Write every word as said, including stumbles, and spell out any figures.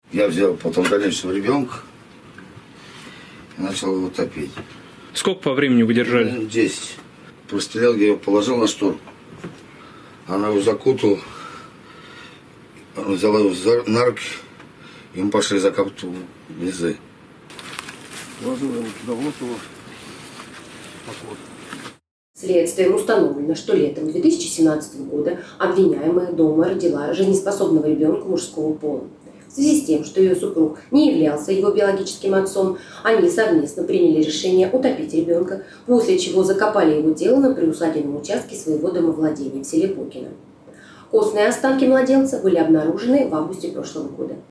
Я взял потом дальнейшего ребенка и начал его топить. Сколько по времени вы держали? Десять. Прострелял, я его положил на шторку. Она его закутала. Он взял его на руки, и мы пошли закапывать низы. Положил его туда вот его. Следствием установлено, что летом две тысячи семнадцатого года обвиняемая дома родила жизнеспособного ребенка мужского пола. В связи с тем, что ее супруг не являлся его биологическим отцом, они совместно приняли решение утопить ребенка, после чего закопали его тело на приусадебном участке своего домовладения в селе Букино. Костные останки младенца были обнаружены в августе прошлого года.